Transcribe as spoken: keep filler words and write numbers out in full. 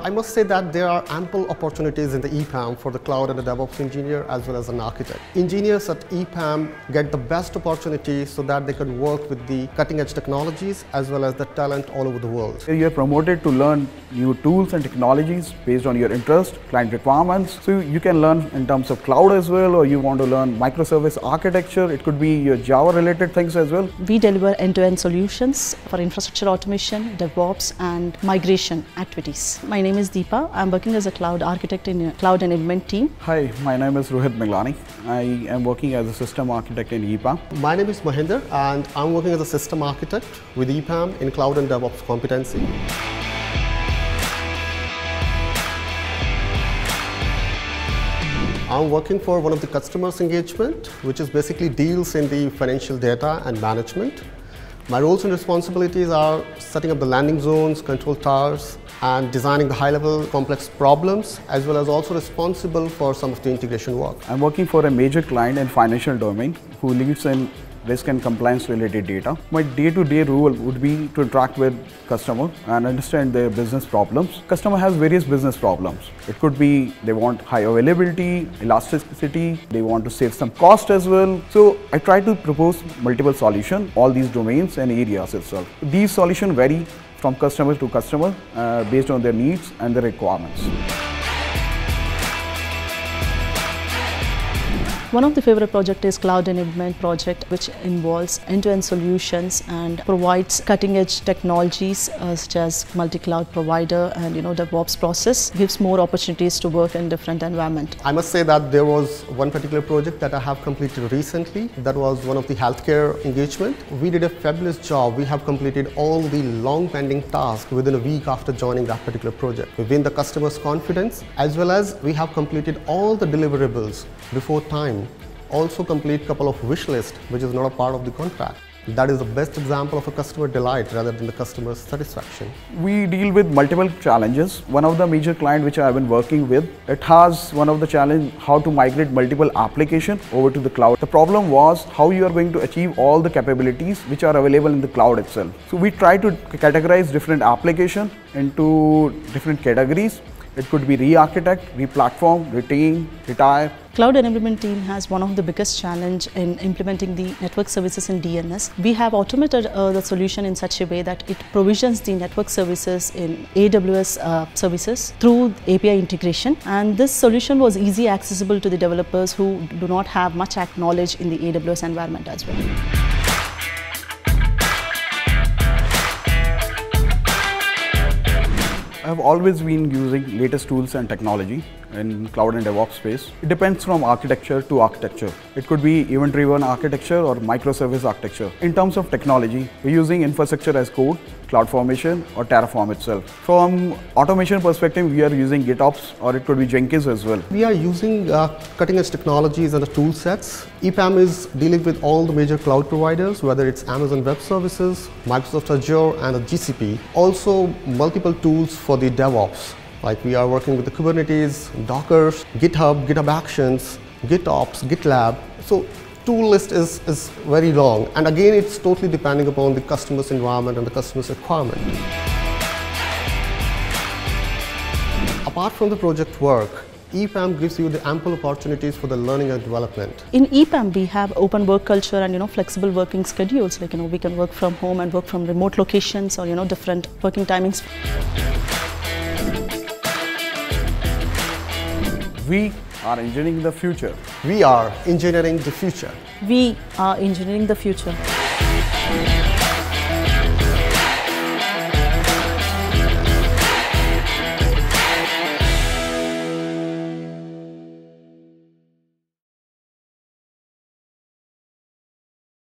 I must say that there are ample opportunities in the E P A M for the cloud and the DevOps engineer as well as an architect. Engineers at E P A M get the best opportunity so that they can work with the cutting edge technologies as well as the talent all over the world. You are promoted to learn new tools and technologies based on your interest, client requirements. So you can learn in terms of cloud as well, or you want to learn microservice architecture. It could be your Java related things as well. We deliver end-to-end solutions for infrastructure automation, DevOps and migration activities. My name is Deepa. I'm working as a cloud architect in a cloud enablement team. Hi, my name is Rohit. I am working as a system architect in E P A M. My name is Mahender and I'm working as a system architect with E P A M in cloud and DevOps competency. I'm working for one of the customers engagement, which is basically deals in the financial data and management. My roles and responsibilities are setting up the landing zones, control towers, and designing the high-level complex problems, as well as also responsible for some of the integration work. I'm working for a major client in financial domain who leads in risk and compliance related data. My day-to-day role would be to interact with customer and understand their business problems. Customer has various business problems. It could be they want high availability, elasticity, they want to save some cost as well. So I try to propose multiple solutions, all these domains and areas itself. These solutions vary from customer to customer uh, based on their needs and their requirements. One of the favorite project is Cloud Enablement project, which involves end-to-end solutions and provides cutting-edge technologies uh, such as multi-cloud provider and you know DevOps process. Gives more opportunities to work in different environment. I must say that there was one particular project that I have completed recently. That was one of the healthcare engagement. We did a fabulous job. We have completed all the long pending tasks within a week after joining that particular project. We win the customer's confidence as well as we have completed all the deliverables before time. Also complete couple of wish list, which is not a part of the contract. That is the best example of a customer delight rather than the customer's satisfaction. We deal with multiple challenges. One of the major clients which I have been working with, it has one of the challenge how to migrate multiple applications over to the cloud. The problem was how you are going to achieve all the capabilities which are available in the cloud itself. So we try to categorize different applications into different categories. It could be re-architect, re-platform, retain, retire. Cloud Enablement team has one of the biggest challenge in implementing the network services in D N S. We have automated uh, the solution in such a way that it provisions the network services in A W S uh, services through A P I integration, and this solution was easy accessible to the developers who do not have much knowledge in the A W S environment as well. I have always been using latest tools and technology in cloud and DevOps space. It depends from architecture to architecture. It could be event-driven architecture or microservice architecture. In terms of technology, we're using infrastructure as code, CloudFormation or Terraform itself. From automation perspective, we are using GitOps or it could be Jenkins as well. We are using uh, cutting-edge technologies and the tool sets. E P A M is dealing with all the major cloud providers, whether it's Amazon Web Services, Microsoft Azure and the G C P. Also multiple tools for the DevOps. Like we are working with the Kubernetes, Docker, GitHub, GitHub Actions, GitOps, GitLab. So tool list is, is very long, and again it's totally depending upon the customer's environment and the customer's requirement. Apart from the project work, E P A M gives you the ample opportunities for the learning and development. In E P A M we have open work culture and you know flexible working schedules, like you know we can work from home and work from remote locations or you know different working timings. We are engineering the future. We are engineering the future. We are engineering the future.